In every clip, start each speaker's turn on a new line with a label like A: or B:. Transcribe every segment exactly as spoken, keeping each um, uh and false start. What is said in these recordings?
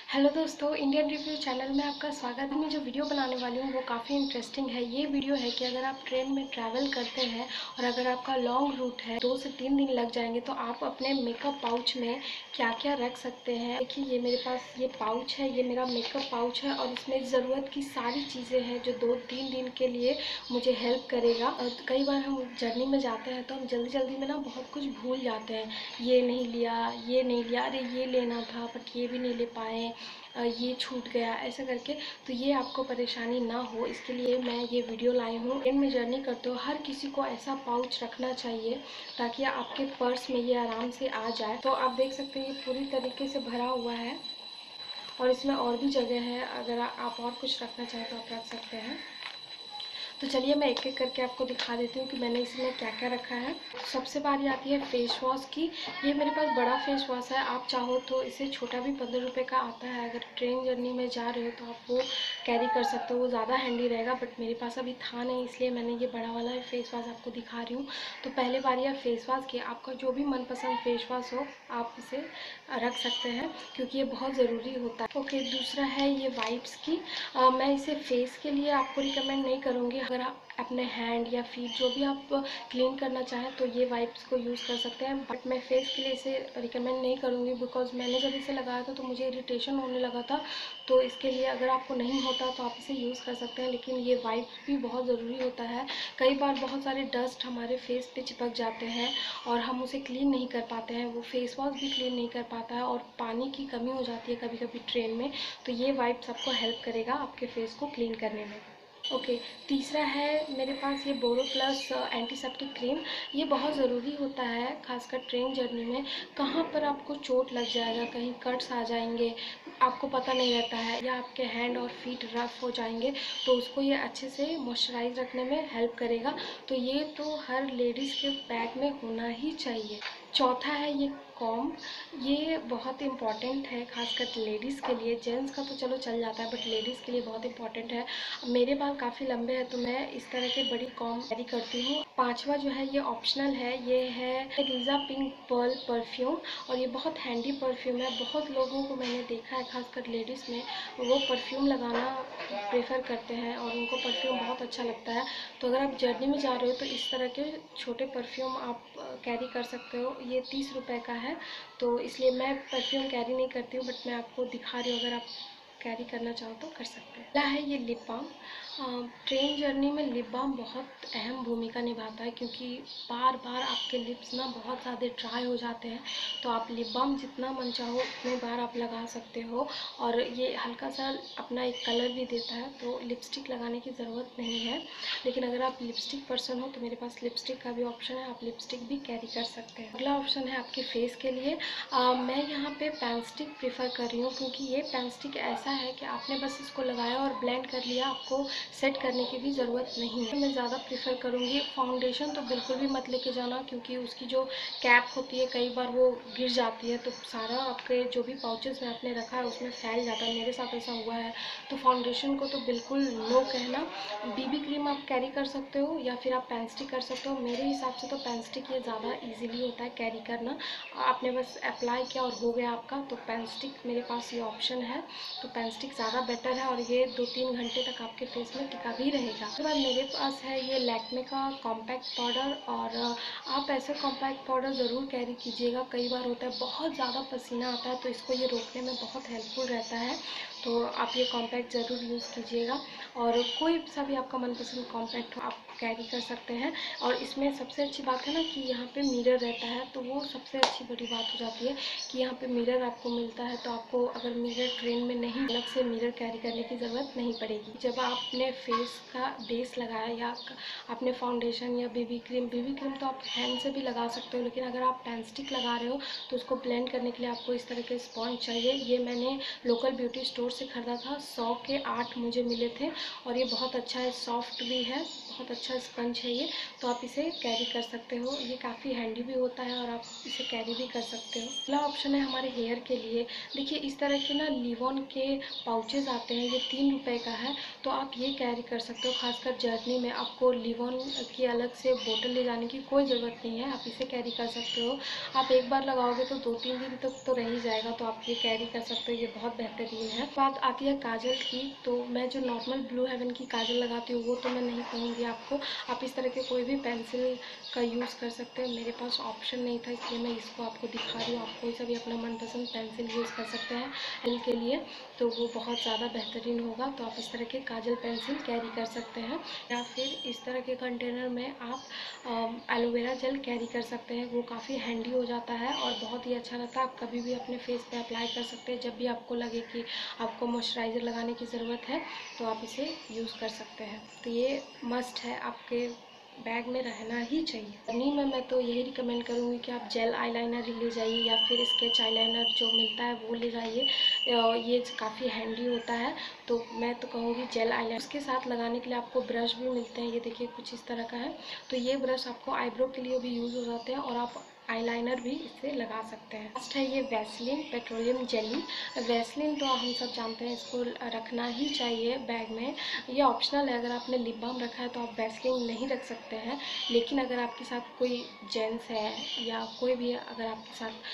A: Hello दोस्तों, Indian review channel में आपका स्वागत है। मैं जो वीडियो बनाने वाली हूँ वो काफ़ी इंटरेस्टिंग है। ये वीडियो है कि अगर आप ट्रेन में ट्रैवल करते हैं और अगर आपका लॉन्ग रूट है, दो से तीन दिन लग जाएंगे, तो आप अपने मेकअप पाउच में क्या क्या रख सकते हैं। देखिए, ये मेरे पास ये पाउच है, ये मेरा मेकअप पाउच है और इसमें ज़रूरत की सारी चीज़ें हैं जो दो तीन दिन के लिए मुझे हेल्प करेगा। और कई बार हम जर्नी में जाते हैं तो हम जल्दी जल्दी में ना बहुत कुछ भूल जाते हैं। ये नहीं लिया, ये नहीं लिया, अरे ये लेना था बट ये भी नहीं ले पाए, ये छूट गया, ऐसा करके। तो ये आपको परेशानी ना हो, इसके लिए मैं ये वीडियो लाई हूँ। ट्रेन में जर्नी करते हो हर किसी को ऐसा पाउच रखना चाहिए ताकि आपके पर्स में ये आराम से आ जाए। तो आप देख सकते हैं ये पूरी तरीके से भरा हुआ है और इसमें और भी जगह है, अगर आप और कुछ रखना चाहें तो आप रख सकते हैं। तो चलिए मैं एक एक करके आपको दिखा देती हूँ कि मैंने इसमें क्या क्या रखा है। सबसे बारी आती है फेस वॉश की। ये मेरे पास बड़ा फेस वॉश है, आप चाहो तो इसे छोटा भी पंद्रह रुपये का आता है। अगर ट्रेन जर्नी में जा रहे हो तो आप वो कैरी कर सकते हो, वो ज़्यादा हैंडी रहेगा, बट मेरे पास अभी था नहीं इसलिए मैंने ये बड़ा वाला फेस वॉश आपको दिखा रही हूँ। तो पहले बारी है फेस वॉश की। आपका जो भी मनपसंद फेस वॉश हो आप इसे रख सकते हैं क्योंकि ये बहुत ज़रूरी होता है। ओके, दूसरा है ये वाइप्स की। आ, मैं इसे फेस के लिए आपको रिकमेंड नहीं करूँगी। अगर आप अपने हैंड या फीट जो भी आप क्लीन करना चाहें तो ये वाइप्स को यूज़ कर सकते हैं, बट मैं फेस के लिए इसे रिकमेंड नहीं करूँगी बिकॉज मैंने जब इसे लगाया था तो मुझे इरिटेशन होने लगा था। तो इसके लिए अगर आपको नहीं होता तो आप इसे यूज़ कर सकते हैं, लेकिन ये वाइप्स भी बहुत ज़रूरी होता है। कई बार बहुत सारे डस्ट हमारे फेस पे चिपक जाते हैं और हम उसे क्लीन नहीं कर पाते हैं, वो फेस वॉश भी क्लीन नहीं कर पाता है और पानी की कमी हो जाती है कभी कभी ट्रेन में। तो ये वाइप्स आपको हेल्प करेगा आपके फेस को क्लीन करने में। ओके okay, तीसरा है मेरे पास ये बोरो प्लस एंटीसेप्टिक क्रीम। ये बहुत ज़रूरी होता है खासकर ट्रेन जर्नी में। कहाँ पर आपको चोट लग जाएगा, कहीं कट्स आ जाएंगे, आपको पता नहीं रहता है, या आपके हैंड और फीट रफ हो जाएंगे, तो उसको ये अच्छे से मॉइस्चराइज रखने में हेल्प करेगा। तो ये तो हर लेडीज़ के बैग में होना ही चाहिए। चौथा है ये कॉम। ये बहुत इम्पॉर्टेंट है खासकर लेडीज़ के लिए। जेंट्स का तो चलो चल जाता है बट लेडीज़ के लिए बहुत इम्पॉर्टेंट है। मेरे बाल काफ़ी लंबे हैं तो मैं इस तरह के बड़ी कॉम कैरी करती हूँ। पांचवा जो है ये ऑप्शनल है, ये है रीज़ा पिंक पर्ल परफ्यूम और ये बहुत हैंडी परफ्यूम है। बहुत लोगों को मैंने देखा है खासकर लेडीज़ में वो परफ्यूम लगाना प्रेफर करते हैं और उनको परफ्यूम बहुत अच्छा लगता है। तो अगर आप जर्नी में जा रहे हो तो इस तरह के छोटे परफ्यूम आप कैरी कर सकते हो। ये तीस रुपए का है तो इसलिए मैं परफ्यूम कैरी नहीं करती हूँ, बट मैं आपको दिखा रही हूँ, अगर आप कैरी करना चाहो तो कर सकते हैं। पहला है ये लिप बाम। ट्रेन जर्नी में लिप बाम बहुत अहम भूमिका निभाता है क्योंकि बार बार आपके लिप्स ना बहुत ज़्यादा ड्राई हो जाते हैं। तो आप लिप बाम जितना मन चाहो उतने बार आप लगा सकते हो और ये हल्का सा अपना एक कलर भी देता है, तो लिपस्टिक लगाने की ज़रूरत नहीं है। लेकिन अगर आप लिपस्टिक पर्सन हो तो मेरे पास लिपस्टिक का भी ऑप्शन है, आप लिपस्टिक भी कैरी कर सकते हैं। अगला ऑप्शन है आपके फेस के लिए। आ, मैं यहाँ पे पेन स्टिक प्रीफर कर रही हूँ क्योंकि ये पेन स्टिक ऐसा है कि आपने बस इसको लगाया और ब्लेंड कर लिया, आपको सेट करने की भी ज़रूरत नहीं है। मैं ज़्यादा प्रीफर करूँगी। फाउंडेशन तो बिल्कुल भी मत लेके जाना क्योंकि उसकी जो कैप होती है कई बार वो गिर जाती है तो सारा आपके जो भी पाउचेस में आपने रखा है उसमें फैल जाता है। मेरे साथ ऐसा हुआ है। तो फाउंडेशन को तो बिल्कुल नो कहना। बीबी क्रीम आप कैरी कर सकते हो या फिर आप पेन स्टिक कर सकते हो। मेरे हिसाब से तो पेन स्टिक ये ज़्यादा ईजिली होता है कैरी करना। आपने बस अप्लाई किया और हो गया आपका। तो पेन स्टिक मेरे पास ये ऑप्शन है, तो पेन स्टिक ज़्यादा बेटर है और ये दो तीन घंटे तक आपके फेस में टिका भी रहेगा। उसके बाद मेरे पास है ये लैक्मे का कॉम्पैक्ट पाउडर और आप ऐसे कॉम्पैक्ट पाउडर ज़रूर कैरी कीजिएगा। कई बार होता है बहुत ज़्यादा पसीना आता है तो इसको ये रोकने में बहुत हेल्पफुल रहता है। तो आप ये कॉम्पैक्ट ज़रूर यूज़ कीजिएगा और कोई सा भी आपका मनपसंद कॉम्पैक्ट हो आप कैरी कर सकते हैं। और इसमें सबसे अच्छी बात है ना कि यहाँ पे मिरर रहता है, तो वो सबसे अच्छी बड़ी बात हो जाती है कि यहाँ पे मिरर आपको मिलता है। तो आपको अगर मिरर ट्रेन में नहीं, अलग से मिरर कैरी करने की ज़रूरत नहीं पड़ेगी। जब आपने फेस का बेस लगाया या आपने फाउंडेशन या बेबी क्रीम बेबी क्रीम तो आप हैंड से भी लगा सकते हो, लेकिन अगर आप पेन स्टिक लगा रहे हो तो उसको ब्लेंड करने के लिए आपको इस तरह के स्पॉन्ज चाहिए। ये मैंने लोकल ब्यूटी स्टोर स्टोर से ख़रीदा था, सौ के आठ मुझे मिले थे और ये बहुत अच्छा है, सॉफ्ट भी है, बहुत अच्छा स्पंज है ये। तो आप इसे कैरी कर सकते हो, ये काफ़ी हैंडी भी होता है और आप इसे कैरी भी कर सकते हो। अगला ऑप्शन है हमारे हेयर के लिए। देखिए इस तरह के ना लिवॉन के पाउचेस आते हैं, ये तीन रुपए का है, तो आप ये कैरी कर सकते हो। खासकर जर्नी में आपको लिवॉन की अलग से बोतल ले जाने की कोई ज़रूरत नहीं है, आप इसे कैरी कर सकते हो। आप एक बार लगाओगे तो दो तीन दिन तक तो रह ही जाएगा, तो आप ये कैरी कर सकते हो, ये बहुत बेहतरीन है। बात आती है काजल की, तो मैं जो नॉर्मल ब्लू हेवन की काजल लगाती हूँ वो तो मैं नहीं कहूँगी आपको। आप इस तरह के कोई भी पेंसिल का यूज़ कर सकते हैं। मेरे पास ऑप्शन नहीं था इसलिए मैं इसको आपको दिखा रही हूँ। आप कोई सा भी अपना मनपसंद पेंसिल यूज़ कर सकते हैं एल के लिए, तो वो बहुत ज़्यादा बेहतरीन होगा। तो आप इस तरह के काजल पेंसिल कैरी कर सकते हैं, या फिर इस तरह के कंटेनर में आप एलोवेरा जेल कैरी कर सकते हैं। वो काफ़ी हैंडी हो जाता है और बहुत ही अच्छा रहता है। आप कभी भी अपने फेस पे अप्लाई कर सकते हैं, जब भी आपको लगे कि आपको मॉइस्चराइज़र लगाने की ज़रूरत है तो आप इसे यूज़ कर सकते हैं। तो ये मस्ट है, आपके बैग में रहना ही चाहिए। जर्नी में मैं तो यही रिकमेंड करूँगी कि आप जेल आईलाइनर ही ले जाइए या फिर स्केच आईलाइनर जो मिलता है वो ले जाइए, ये काफ़ी हैंडी होता है। तो मैं तो कहूँगी जेल आईलाइनर। उसके साथ लगाने के लिए आपको ब्रश भी मिलते हैं, ये देखिए कुछ इस तरह का है। तो ये ब्रश आपको आईब्रो के लिए भी यूज़ हो जाते हैं और आप आईलाइनर भी इससे लगा सकते हैं। फर्स्ट है ये वैसलीन पेट्रोलियम जेली। वैसलीन तो हम सब जानते हैं, इसको रखना ही चाहिए बैग में, ये ऑप्शनल है। अगर आपने लिप बाम रखा है तो आप वैसलीन नहीं रख सकते हैं, लेकिन अगर आपके साथ कोई जेंट्स है या कोई भी अगर आपके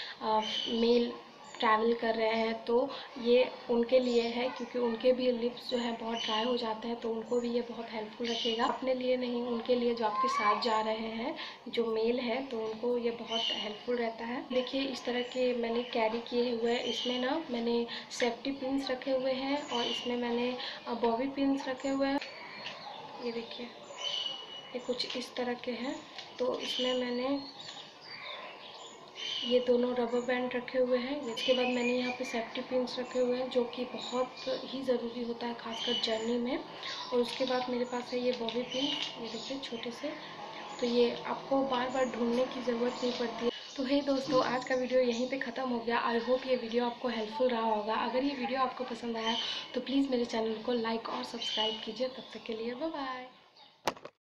A: साथ मेल ट्रैवल कर रहे हैं तो ये उनके लिए है, क्योंकि उनके भी लिप्स जो है बहुत ड्राई हो जाते हैं, तो उनको भी ये बहुत हेल्पफुल रखेगा। अपने लिए नहीं, उनके लिए जो आपके साथ जा रहे हैं जो मेल है, तो उनको ये बहुत हेल्पफुल रहता है। देखिए इस तरह के मैंने कैरी किए हुए हैं, इसमें ना मैंने सेफ्टी पिन्स रखे हुए हैं और इसमें मैंने बॉबी पिन्स रखे हुए हैं। ये देखिए ये कुछ इस तरह के हैं। तो इसमें मैंने ये दोनों रबर बैंड रखे हुए हैं। इसके बाद मैंने यहाँ पे सेफ्टी पिन्स रखे हुए हैं जो कि बहुत ही ज़रूरी होता है खासकर जर्नी में। और उसके बाद मेरे पास है ये बॉबी पिन, ये देखिए छोटे से, तो ये आपको बार बार ढूंढने की ज़रूरत नहीं पड़ती है। तो हे दोस्तों, आज का वीडियो यहीं पे ख़त्म हो गया। आई होप ये वीडियो आपको हेल्पफुल रहा होगा। अगर ये वीडियो आपको पसंद आया तो प्लीज़ मेरे चैनल को लाइक और सब्सक्राइब कीजिए। तब तक के लिए बाय बाय।